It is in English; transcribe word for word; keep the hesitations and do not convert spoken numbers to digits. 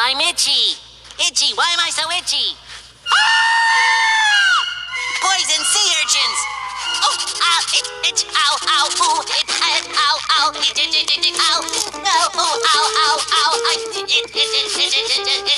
I'm itchy. Itchy, why am I so itchy? Ah! Poison sea urchins. Oh, ow, it, it, ow, ow, ooh, it, it, ow, ow, it, it, it, it, it, ow. No, oh, ow, ow, ow, I, it, it, it, it, it, it, it, it,